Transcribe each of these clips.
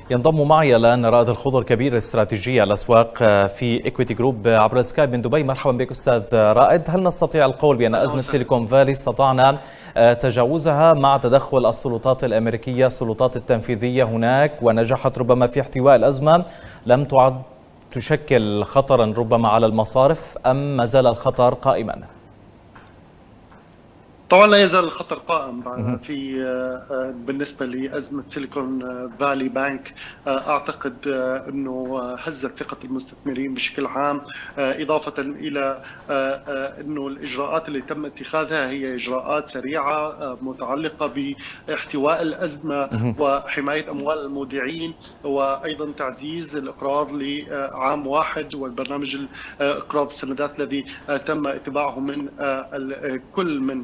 ينضم معي الآن رائد الخضر كبير الاستراتيجية الأسواق في إيكويتي جروب عبر السكايب من دبي. مرحبا بك أستاذ رائد. هل نستطيع القول بأن أزمة سيليكون فالي استطعنا تجاوزها مع تدخل السلطات الأمريكية، السلطات التنفيذية هناك، ونجحت ربما في احتواء الأزمة؟ لم تعد تشكل خطرا ربما على المصارف أم ما زال الخطر قائما؟ طبعا لا يزال الخطر قائم في بالنسبه لازمه سيليكون فالي بانك. اعتقد انه هزت ثقه المستثمرين بشكل عام، اضافه الى انه الاجراءات اللي تم اتخاذها هي اجراءات سريعه متعلقه باحتواء الازمه وحمايه اموال المودعين، وايضا تعزيز الاقراض لعام واحد والبرنامج اقراض السندات الذي تم اتباعه من كل من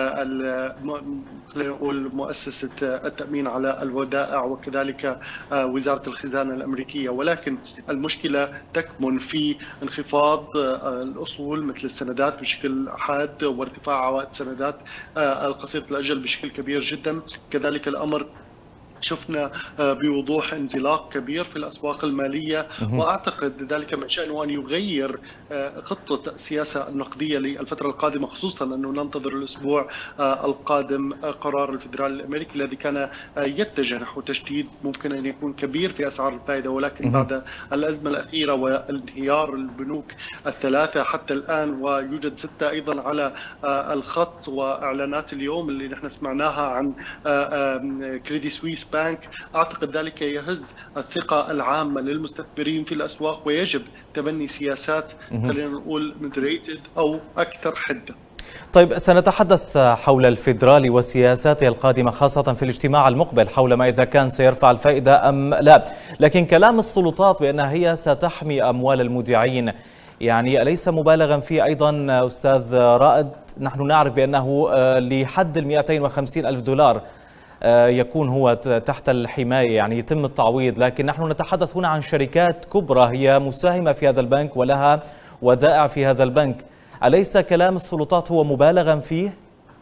خلينا نقول مؤسسة التأمين على الودائع وكذلك وزارة الخزانة الأمريكية. ولكن المشكلة تكمن في انخفاض الأصول مثل السندات بشكل حاد وارتفاع عوائد السندات القصيرة الأجل بشكل كبير جدا. كذلك الأمر شفنا بوضوح انزلاق كبير في الأسواق المالية، وأعتقد ذلك من شأنه أن يغير خطة السياسة النقدية للفترة القادمة، خصوصا أنه ننتظر الأسبوع القادم قرار الفدرالي الأمريكي الذي كان يتجه نحو تشديد ممكن أن يكون كبير في أسعار الفائدة، ولكن بعد الأزمة الأخيرة وانهيار البنوك الثلاثة حتى الآن، ويوجد 6 أيضا على الخط، وإعلانات اليوم اللي نحن سمعناها عن كريدي سويس بانك، أعتقد ذلك يهز الثقة العامة للمستثمرين في الأسواق، ويجب تبني سياسات خلينا نقول مودريتد أو أكثر حدة. طيب، سنتحدث حول الفيدرالي وسياساته القادمة خاصة في الاجتماع المقبل حول ما إذا كان سيرفع الفائدة أم لا، لكن كلام السلطات بأنها هي ستحمي أموال المودعين يعني أليس مبالغا فيه أيضا أستاذ رائد؟ نحن نعرف بأنه لحد 250 ألف دولار يكون هو تحت الحماية، يعني يتم التعويض، لكن نحن نتحدث هنا عن شركات كبرى هي مساهمة في هذا البنك ولها ودائع في هذا البنك. أليس كلام السلطات هو مبالغا فيه؟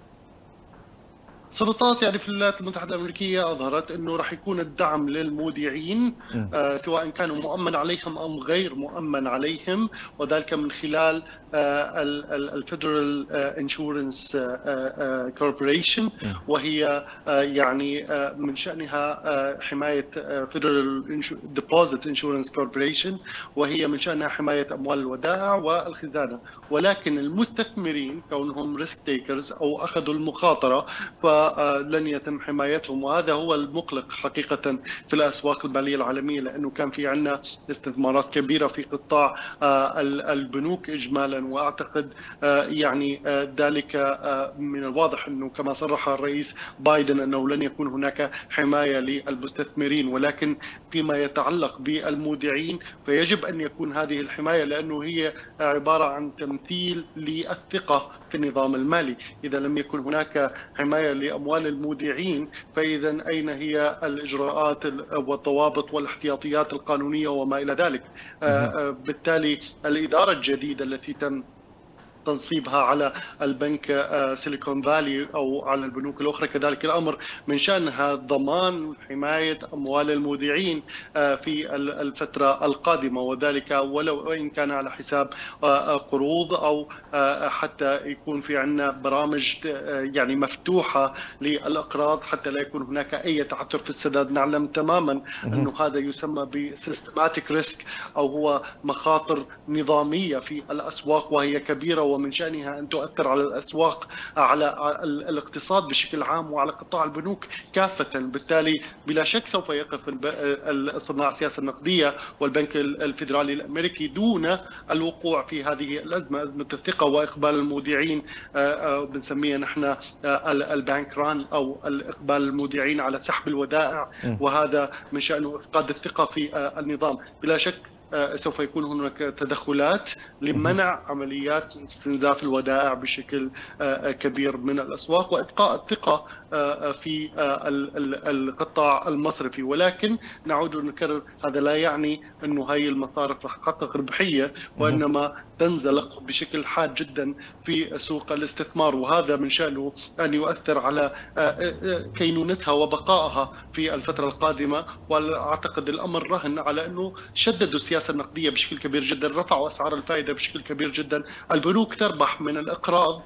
السلطات يعني في الولايات المتحدة الأمريكية أظهرت أنه راح يكون الدعم للمودعين سواء كانوا مؤمن عليهم أم غير مؤمن عليهم، وذلك من خلال الفيدرال انشورنس كوربوريشن، وهي يعني من شأنها حماية فيدرال ديبوزيت انشورنس كوربوريشن، وهي من شأنها حماية أموال الودائع والخزانة. ولكن المستثمرين كونهم ريسك تيكرز أو أخذوا المخاطرة فلن يتم حمايتهم، وهذا هو المقلق حقيقة في الأسواق المالية العالمية، لأنه كان في عندنا استثمارات كبيرة في قطاع البنوك إجمالا، وأعتقد يعني ذلك من الواضح أنه كما صرح الرئيس بايدن أنه لن يكون هناك حماية للمستثمرين، ولكن فيما يتعلق بالمودعين فيجب أن يكون هذه الحماية، لأنه هي عبارة عن تمثيل للثقة في النظام المالي. إذا لم يكن هناك حماية لأموال المودعين فإذا أين هي الإجراءات والضوابط والاحتياطيات القانونية وما إلى ذلك؟ بالتالي الإدارة الجديدة التي تم تنصيبها على البنك سيليكون فالي أو على البنوك الأخرى كذلك الأمر من شأنها ضمان حماية أموال المودعين في الفترة القادمة، وذلك ولو إن كان على حساب قروض أو حتى يكون في عندنا برامج يعني مفتوحة للأقراض حتى لا يكون هناك أي تعثر في السداد. نعلم تماما أنه هذا يسمى بسيستماتيك ريسك أو هو مخاطر نظامية في الأسواق، وهي كبيرة ومن شأنها أن تؤثر على الأسواق، على الاقتصاد بشكل عام وعلى قطاع البنوك كافة. بالتالي بلا شك سوف يقف صناع السياسة النقدية والبنك الفيدرالي الأمريكي دون الوقوع في هذه الأزمة، أزمة الثقة وإقبال المودعين، بنسميها نحن البانك ران أو إقبال المودعين على سحب الودائع، وهذا من شأنه إفقاد الثقة في النظام. بلا شك سوف يكون هناك تدخلات لمنع عمليات استنزاف الودائع بشكل كبير من الأسواق وإبقاء الثقة في القطاع المصرفي. ولكن نعود ونكرر، هذا لا يعني أنه هاي المصارف رح تحقق ربحية، وإنما تنزلق بشكل حاد جدا في سوق الاستثمار، وهذا من شأنه أن يؤثر على كينونتها وبقائها في الفترة القادمة. وأعتقد الأمر رهن على أنه شددوا السياسة النقدية بشكل كبير جدا، رفعوا أسعار الفائدة بشكل كبير جدا. البنوك تربح من الإقراض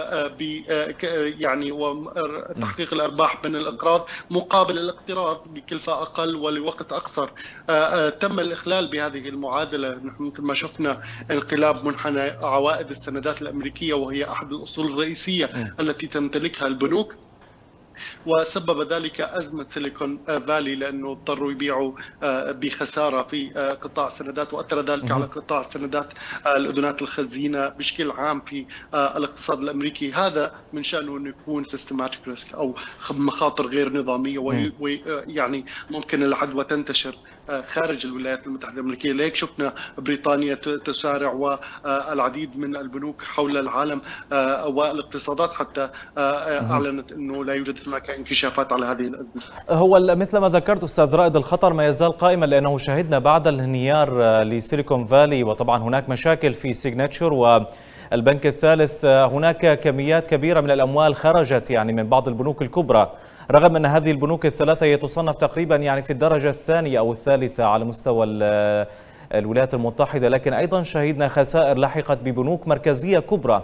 يعني وتحقيق الأرباح من الإقراض مقابل الاقتراض بكلفة أقل ولوقت أقصر. تم الإخلال بهذه المعادلة. نحن مثل ما شفنا انقلاب منحنى عوائد السندات الأمريكية، وهي أحد الأصول الرئيسية التي تمتلكها البنوك، وسبب ذلك أزمة سيليكون فالي، لأنه اضطروا يبيعوا بخسارة في قطاع السندات، وأثر ذلك على قطاع السندات الأذونات الخزينة بشكل عام في الاقتصاد الأمريكي. هذا من شأنه أنه يكون سيستماتيك ريسك أو مخاطر غير نظامية، ويعني ممكن العدوى تنتشر خارج الولايات المتحدة الأمريكية. ليك شفنا بريطانيا تسارع، والعديد من البنوك حول العالم والاقتصادات حتى أعلنت أنه لا يوجد هناك انكشافات على هذه الأزمة. هو مثل ما ذكرت أستاذ رائد، الخطر ما يزال قائما، لأنه شهدنا بعد الانهيار لسيليكون فالي وطبعا هناك مشاكل في سيجنتشر والبنك الثالث، هناك كميات كبيرة من الأموال خرجت يعني من بعض البنوك الكبرى، رغم أن هذه البنوك الثلاثة هي تصنف تقريبا يعني في الدرجة الثانية أو الثالثة على مستوى الولايات المتحدة، لكن أيضا شهدنا خسائر لحقت ببنوك مركزية كبرى.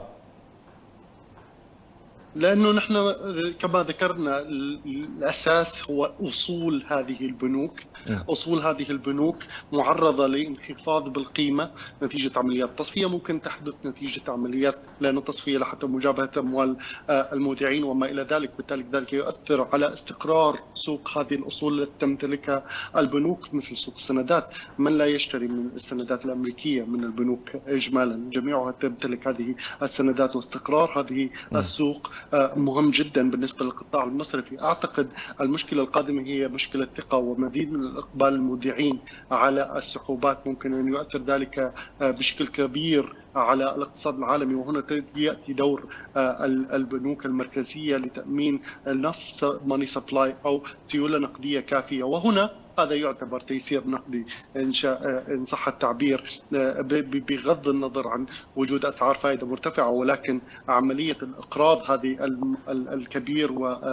لأنه نحن كما ذكرنا الأساس هو أصول هذه البنوك. أصول هذه البنوك معرضة لانخفاض بالقيمة نتيجة عمليات تصفية ممكن تحدث، نتيجة عمليات لأن التصفية لحتى مجابهة أموال المودعين وما إلى ذلك. بالتالي ذلك يؤثر على استقرار سوق هذه الأصول التي تمتلكها البنوك مثل سوق السندات. من لا يشتري من السندات الأمريكية من البنوك إجمالا؟ جميعها تمتلك هذه السندات، واستقرار هذه السوق مهم جدا بالنسبة للقطاع المصرفي. أعتقد المشكلة القادمة هي مشكلة ثقة ومزيد من الإقبال المودعين على السحوبات، ممكن أن يؤثر ذلك بشكل كبير على الاقتصاد العالمي. وهنا يأتي دور البنوك المركزية لتأمين نفس ماني سبلاي أو سيولة نقدية كافية، وهنا هذا يعتبر تيسير نقدي إن صح التعبير، بغض النظر عن وجود أسعار فائدة مرتفعة. ولكن عملية الإقراض هذه الكبير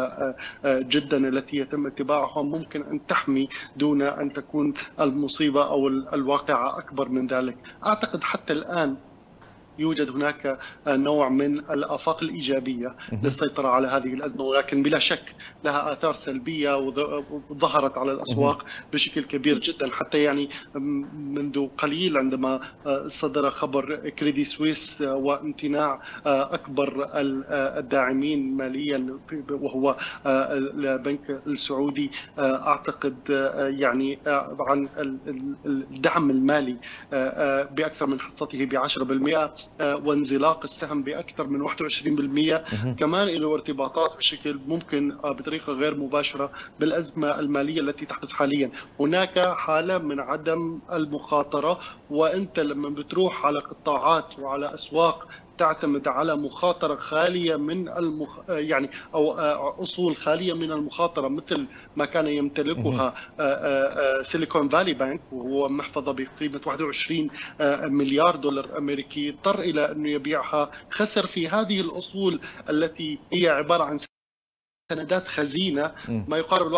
وجدا التي يتم اتباعها ممكن أن تحمي دون أن تكون المصيبة أو الواقعة أكبر من ذلك. أعتقد حتى الآن يوجد هناك نوع من الآفاق الإيجابية للسيطرة على هذه الأزمة، ولكن بلا شك لها آثار سلبية وظهرت على الأسواق بشكل كبير جدا. حتى يعني منذ قليل عندما صدر خبر كريدي سويس وامتناع أكبر الداعمين ماليا وهو البنك السعودي، أعتقد يعني عن الدعم المالي بأكثر من حصته ب10%، وانزلاق السهم بأكثر من 21%، كمان له ارتباطات بشكل ممكن بطريقة غير مباشرة بالأزمة المالية التي تحدث حاليا. هناك حالة من عدم المخاطرة، وأنت لما بتروح على قطاعات وعلى أسواق تعتمد على مخاطرة خالية من يعني أو أصول خالية من المخاطرة مثل ما كان يمتلكها سيليكون فالي بانك، وهو محفظة بقيمة 21 مليار دولار أمريكي، اضطر إلى أنه يبيعها، خسر في هذه الأصول التي هي عبارة عن سندات خزينة ما يقارب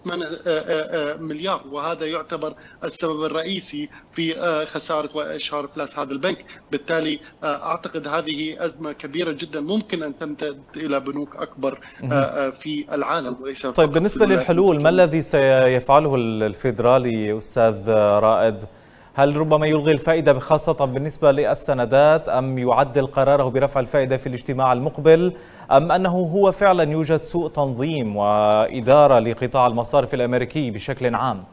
1.8 مليار، وهذا يعتبر السبب الرئيسي في خسارة وإشهار إفلاس هذا البنك. بالتالي أعتقد هذه أزمة كبيرة جدا ممكن أن تمتد إلى بنوك أكبر في العالم وليس طيب، بالنسبة للحلول ما الذي سيفعله الفيدرالي أستاذ رائد؟ هل ربما يلغي الفائدة خاصة بالنسبة للسندات، أم يعدل قراره برفع الفائدة في الاجتماع المقبل، أم أنه هو فعلا يوجد سوء تنظيم وإدارة لقطاع المصارف الأمريكي بشكل عام؟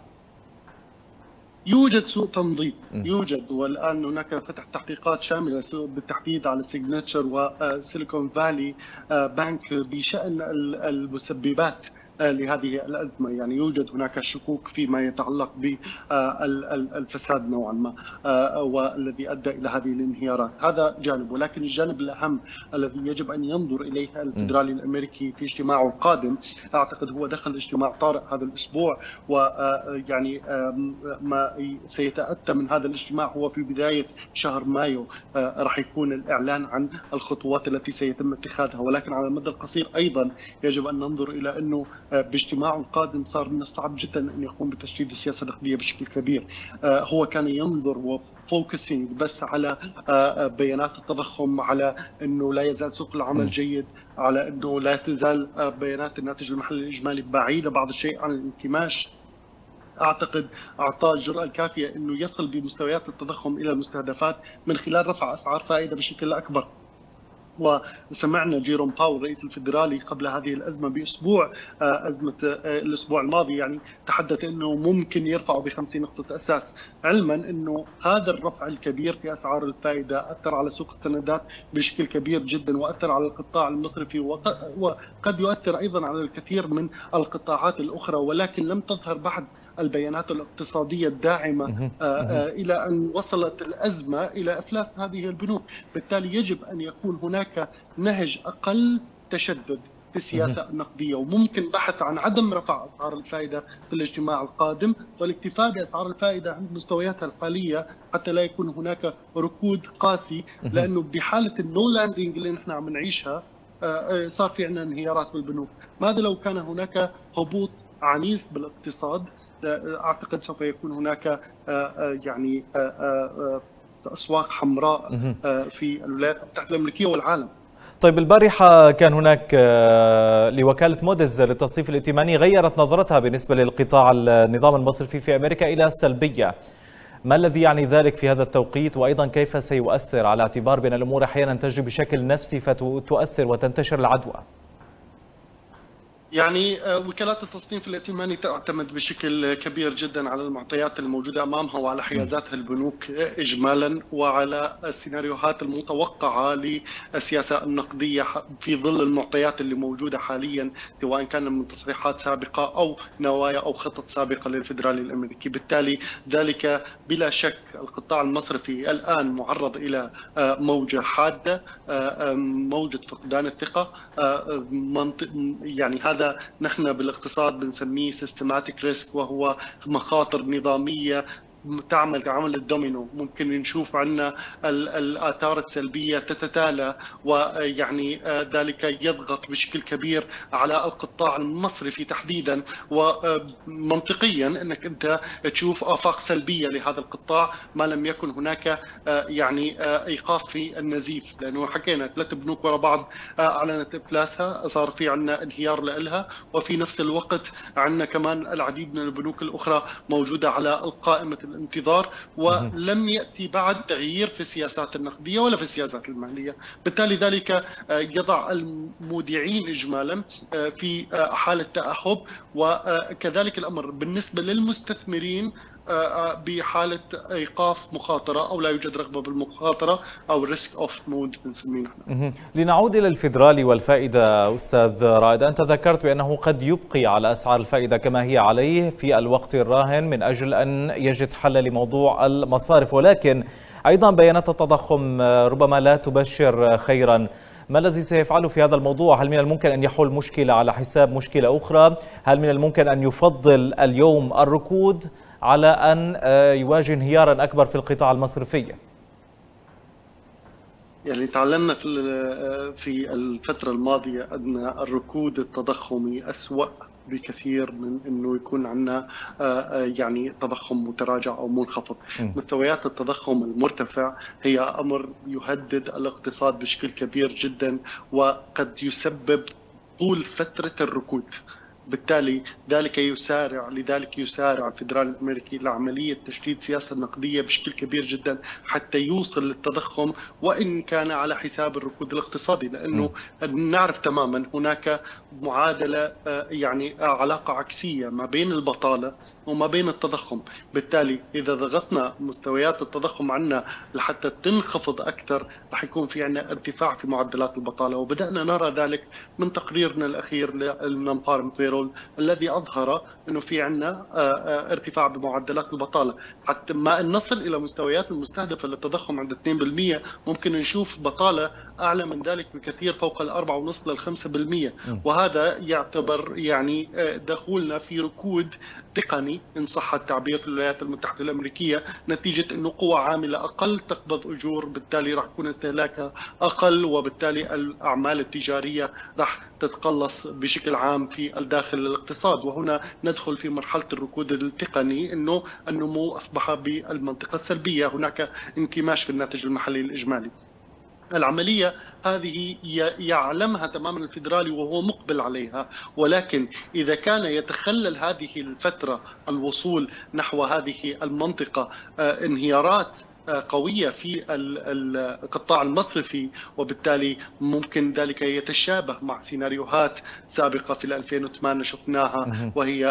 يوجد سوء تنظيم، يوجد، والآن هناك فتح تحقيقات شاملة بالتحديد على سيجنتشر وسيليكون فالي بانك بشأن المسببات لهذه الأزمة. يعني يوجد هناك شكوك فيما يتعلق بالفساد نوعا ما، والذي أدى إلى هذه الانهيارات. هذا جانب، ولكن الجانب الأهم الذي يجب أن ينظر إليه الفيدرالي الأمريكي في اجتماعه القادم، أعتقد هو دخل اجتماع طارئ هذا الأسبوع، ويعني ما سيتأتى من هذا الاجتماع هو في بداية شهر مايو راح يكون الإعلان عن الخطوات التي سيتم اتخاذها. ولكن على المدى القصير أيضا يجب أن ننظر إلى أنه باجتماعه القادم صار من الصعب جدا أن يقوم بتشديد السياسة النقدية بشكل كبير. هو كان ينظر وفوكسينج بس على بيانات التضخم، على أنه لا يزال سوق العمل جيد، على أنه لا تزال بيانات الناتج المحلي الإجمالي بعيدة بعض الشيء عن الانكماش. أعتقد أعطاه الجرأة الكافية أنه يصل بمستويات التضخم إلى المستهدفات من خلال رفع أسعار فائدة بشكل أكبر. وسمعنا جيروم باول رئيس الفيدرالي قبل هذه الأزمة بأسبوع، أزمة الأسبوع الماضي، يعني تحدث أنه ممكن يرفعوا ب50 نقطة أساس، علما أنه هذا الرفع الكبير في أسعار الفائدة أثر على سوق السندات بشكل كبير جدا، وأثر على القطاع المصرفي، وقد يؤثر أيضا على الكثير من القطاعات الأخرى، ولكن لم تظهر بعد البيانات الاقتصادية الداعمة إلى أن وصلت الأزمة إلى إفلاس هذه البنوك. بالتالي يجب أن يكون هناك نهج أقل تشدد في السياسة النقدية، وممكن بحث عن عدم رفع أسعار الفائدة في الاجتماع القادم، والاكتفاء بأسعار الفائدة عند مستوياتها الحالية حتى لا يكون هناك ركود قاسي، لأنه بحالة النو لاندنج اللي نحن عم نعيشها صار في عندنا انهيارات بالبنوك. ماذا لو كان هناك هبوط عنيف بالاقتصاد؟ أعتقد سوف يكون هناك يعني أسواق حمراء في الولايات المتحدة الأمريكية والعالم. طيب، البارحة كان هناك لوكالة موديز للتصنيف الائتماني غيرت نظرتها بالنسبة للقطاع النظام المصرفي في أمريكا إلى سلبية. ما الذي يعني ذلك في هذا التوقيت؟ وأيضا كيف سيؤثر، على اعتبار بأن الأمور أحيانا تجري بشكل نفسي فتؤثر وتنتشر العدوى؟ يعني وكالات التصنيف الائتماني تعتمد بشكل كبير جدا على المعطيات الموجودة أمامها وعلى حيازات البنوك إجمالا، وعلى السيناريوهات المتوقعة للسياسة النقدية في ظل المعطيات اللي موجودة حاليا، سواء كان من تصريحات سابقة أو نوايا أو خطط سابقة للفيدرالي الأمريكي. بالتالي ذلك بلا شك القطاع المصرفي الآن معرض إلى موجة حادة، موجة فقدان الثقة، يعني هذا نحن بالاقتصاد بنسميه سيستماتيك ريسك، وهو مخاطر نظامية تعمل كعمل الدومينو. ممكن نشوف عندنا الآثار السلبية تتتالى، ويعني ذلك يضغط بشكل كبير على القطاع المصرفي تحديدا. ومنطقيا انك انت تشوف آفاق سلبية لهذا القطاع ما لم يكن هناك يعني ايقاف في النزيف، لانه حكينا 3 بنوك ورا بعض اعلنت افلاسها، صار في عندنا انهيار لها، وفي نفس الوقت عندنا كمان العديد من البنوك الاخرى موجودة على القائمة الانتظار، ولم يأتي بعد تغيير في السياسات النقدية ولا في السياسات المالية. بالتالي ذلك يضع المودعين إجمالا في حالة تأهب، وكذلك الأمر بالنسبة للمستثمرين بحالة إيقاف مخاطرة أو لا يوجد رغبة بالمخاطرة أو ريسك أوف مود بنسميه نحن. لنعود إلى الفيدرالي والفائدة أستاذ رائد، أنت ذكرت بأنه قد يبقي على أسعار الفائدة كما هي عليه في الوقت الراهن من أجل أن يجد حل لموضوع المصارف، ولكن أيضا بيانات التضخم ربما لا تبشر خيرا. ما الذي سيفعله في هذا الموضوع؟ هل من الممكن أن يحل مشكلة على حساب مشكلة أخرى؟ هل من الممكن أن يفضل اليوم الركود على أن يواجه انهيارا أكبر في القطاع المصرفي؟ يعني تعلمنا في الفترة الماضية أن الركود التضخمي أسوأ بكثير من أنه يكون عندنا يعني تضخم متراجع أو منخفض. مستويات التضخم المرتفع هي أمر يهدد الاقتصاد بشكل كبير جدا، وقد يسبب طول فترة الركود. بالتالي لذلك يسارع الفيدرالي الامريكي لعمليه تشديد السياسه النقديه بشكل كبير جدا حتى يوصل للتضخم، وان كان على حساب الركود الاقتصادي، لانه نعرف تماما هناك معادله يعني علاقه عكسيه ما بين البطاله وما بين التضخم. بالتالي إذا ضغطنا مستويات التضخم عنا لحتى تنخفض أكثر رح يكون في عنا ارتفاع في معدلات البطالة، وبدأنا نرى ذلك من تقريرنا الأخير للنون فارم بيرول بيرول الذي أظهر أنه في عندنا ارتفاع بمعدلات البطالة. حتى ما نصل إلى مستويات المستهدفة للتضخم عند 2%، ممكن نشوف بطالة أعلى من ذلك بكثير، فوق 4.5 لل 5%. وهذا يعتبر يعني دخولنا في ركود تقني إن صح التعبير في الولايات المتحدة الأمريكية، نتيجة أنه قوى عاملة أقل تقبض أجور، بالتالي راح يكون استهلاكها أقل، وبالتالي الأعمال التجارية راح تتقلص بشكل عام في الداخل الاقتصاد. وهنا ندخل في مرحلة الركود التقني، أنه النمو أصبح بالمنطقة السلبية، هناك انكماش في الناتج المحلي الإجمالي. العملية هذه يعلمها تماما الفيدرالي وهو مقبل عليها، ولكن إذا كان يتخلل هذه الفترة الوصول نحو هذه المنطقة انهيارات قوية في القطاع المصرفي، وبالتالي ممكن ذلك يتشابه مع سيناريوهات سابقة في 2008 شفناها، وهي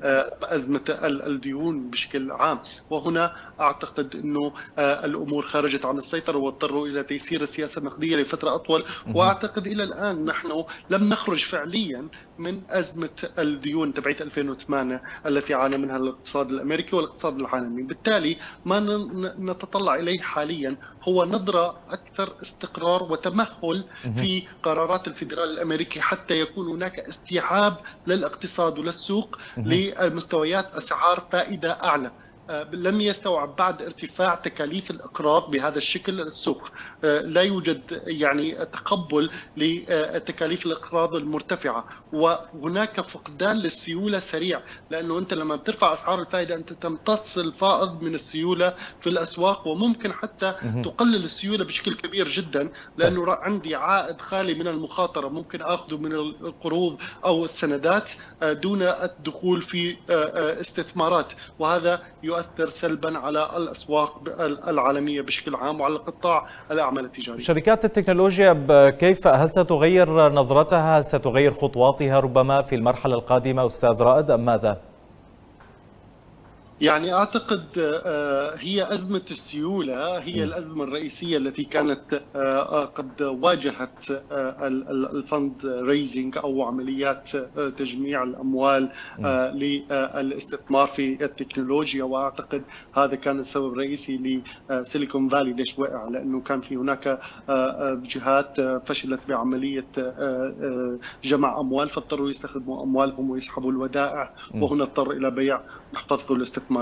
أزمة الديون بشكل عام. وهنا أعتقد أنه الأمور خرجت عن السيطرة واضطروا إلى تيسير السياسة النقدية لفترة أطول. وأعتقد إلى الآن نحن لم نخرج فعليا من أزمة الديون تبعت 2008 التي عانى منها الاقتصاد الأمريكي والاقتصاد العالمي. بالتالي ما نتطلع إليه حاليا هو نظرة أكثر استقرار وتمهل في قرارات الفيدرال الأمريكي، حتى يكون هناك استيعاب للاقتصاد وللسوق لمستويات أسعار فائدة أعلى. لم يستوعب بعد ارتفاع تكاليف الإقراض بهذا الشكل السوق، لا يوجد يعني تقبل لتكاليف الإقراض المرتفعة، وهناك فقدان للسيولة سريع، لأنه أنت لما بترفع أسعار الفائدة أنت تمتص الفائض من السيولة في الأسواق، وممكن حتى تقلل السيولة بشكل كبير جدا، لأنه عندي عائد خالي من المخاطرة ممكن أخذه من القروض أو السندات دون الدخول في استثمارات، وهذا يؤثر سلبا على الأسواق العالمية بشكل عام وعلى قطاع الأعمال التجارية. شركات التكنولوجيا كيف هل ستغير نظرتها، هل ستغير خطواتها ربما في المرحلة القادمة أستاذ رائد أم ماذا؟ يعني أعتقد هي أزمة السيولة هي الأزمة الرئيسية التي كانت قد واجهت الفند ريزنج أو عمليات تجميع الأموال للاستثمار في التكنولوجيا. وأعتقد هذا كان السبب الرئيسي لسيليكون فالي ليش وقع، لأنه كان في هناك جهات فشلت بعملية جمع أموال، فاضطروا يستخدموا أموالهم ويسحبوا الودائع، وهنا اضطر إلى بيع محفظته الاستثمارية.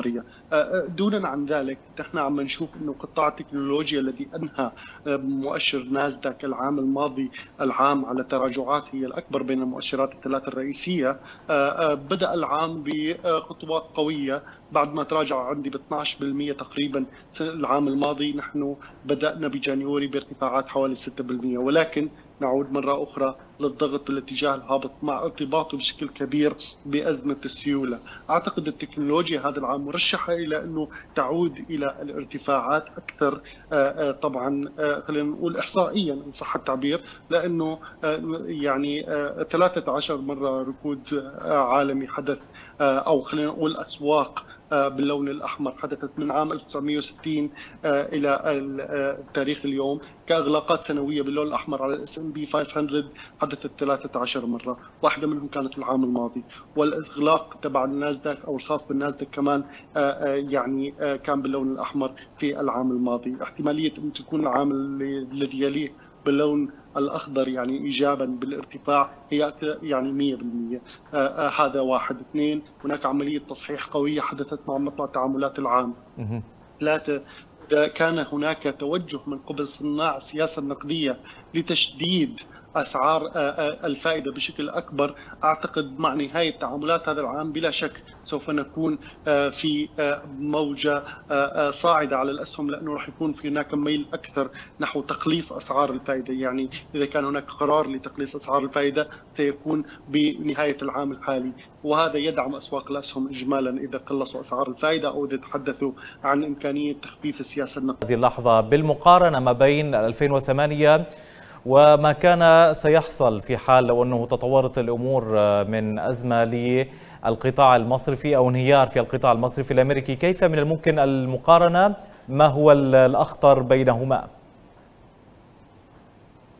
دونا عن ذلك نحن عم نشوف انه قطاع التكنولوجيا الذي انهى مؤشر ناسداك العام الماضي العام على تراجعات هي الاكبر بين المؤشرات الثلاث الرئيسيه، بدا العام بخطوات قويه بعد ما تراجع عندي ب 12% تقريبا العام الماضي. نحن بدانا بجانيوري بارتفاعات حوالي 6%، ولكن نعود مرة أخرى للضغط الاتجاه الهابط مع ارتباطه بشكل كبير بأزمة السيولة. أعتقد التكنولوجيا هذا العام مرشحة إلى أنه تعود إلى الارتفاعات أكثر، طبعا خلينا نقول إحصائيا إن صح التعبير، لأنه يعني 13 مرة ركود عالمي حدث، أو خلينا نقول أسواق باللون الأحمر حدثت من عام 1960 إلى التاريخ اليوم، كإغلاقات سنوية باللون الأحمر على S&P 500 حدثت 13 مرة، واحدة منهم كانت العام الماضي. والإغلاق تبع الناسداك أو الخاص بالناسداك كمان يعني كان باللون الأحمر في العام الماضي. احتمالية أن تكون العام الذي يليه باللون الأخضر يعني إيجابا بالارتفاع هي يعني 100%. هذا واحد. اثنين، هناك عملية تصحيح قوية حدثت مع مطلع تعاملات العام. ثلاثة، كان هناك توجه من قبل صناع السياسة النقدية لتشديد أسعار الفائدة بشكل أكبر. أعتقد مع نهاية تعاملات هذا العام بلا شك سوف نكون في موجة صاعدة على الأسهم، لأنه راح يكون في هناك ميل أكثر نحو تقليص أسعار الفائدة. يعني إذا كان هناك قرار لتقليص أسعار الفائدة سيكون بنهاية العام الحالي، وهذا يدعم أسواق الأسهم إجمالا إذا قلصوا أسعار الفائدة أو إذا تحدثوا عن إمكانية تخفيف السياسة النقدية. هذه اللحظة بالمقارنة ما بين 2008 وما كان سيحصل في حال لو أنه تطورت الأمور من أزمة للقطاع المصرفي أو انهيار في القطاع المصرفي الأمريكي، كيف من الممكن المقارنة؟ ما هو الأخطر بينهما؟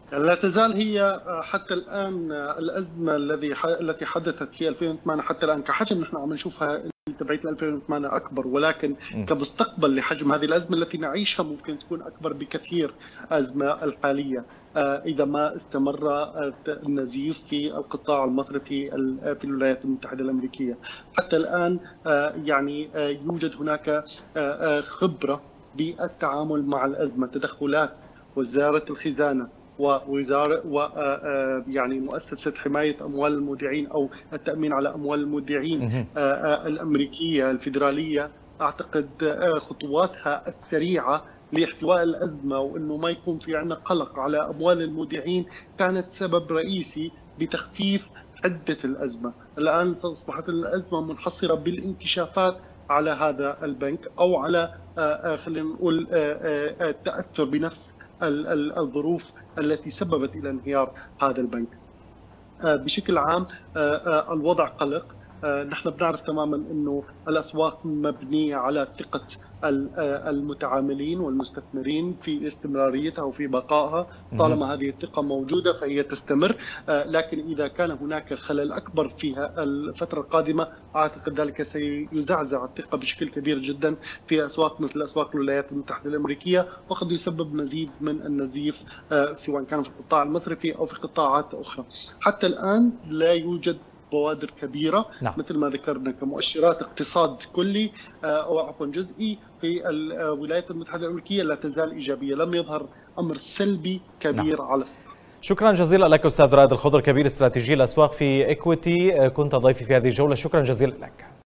لا تزال هي حتى الآن الأزمة التي حدثت في 2008 حتى الآن كحجم نحن عم نشوفها تبعية 2008 أكبر، ولكن كمستقبل لحجم هذه الأزمة التي نعيشها ممكن تكون أكبر بكثير الأزمة الحالية إذا ما استمر النزيف في القطاع المصرفي في الولايات المتحدة الأمريكية. حتى الآن يعني يوجد هناك خبرة بالتعامل مع الأزمة، تدخلات وزارة الخزانة ووزارة يعني مؤسسة حماية أموال المودعين أو التأمين على أموال المودعين الأمريكية الفيدرالية. أعتقد خطواتها السريعة لاحتواء الأزمة وأنه ما يكون في عندنا قلق على أموال المودعين كانت سبب رئيسي بتخفيف حدة الأزمة. الآن أصبحت الأزمة منحصرة بالانكشافات على هذا البنك أو على خلينا نقول التأثر بنفس الظروف التي سببت إلى انهيار هذا البنك. بشكل عام الوضع قلق. نحن بنعرف تماما أنه الأسواق مبنية على ثقة المتعاملين والمستثمرين في استمراريتها وفي بقائها. طالما هذه الثقة موجودة فهي تستمر، لكن إذا كان هناك خلل أكبر فيها الفترة القادمة أعتقد ذلك سيزعزع الثقة بشكل كبير جدا في أسواق مثل أسواق الولايات المتحدة الأمريكية، وقد يسبب مزيد من النزيف سواء كان في القطاع المصرفي أو في قطاعات أخرى. حتى الآن لا يوجد بوادر كبيرة مثل ما ذكرنا كمؤشرات اقتصاد كلي أو عفوا جزئي في الولايات المتحدة الأمريكية لا تزال إيجابية، لم يظهر أمر سلبي كبير على السوق. شكرا جزيلا لك أستاذ رائد الخضر، كبير استراتيجي الأسواق في إكويتي، كنت ضيفي في هذه الجولة. شكرا جزيلا لك.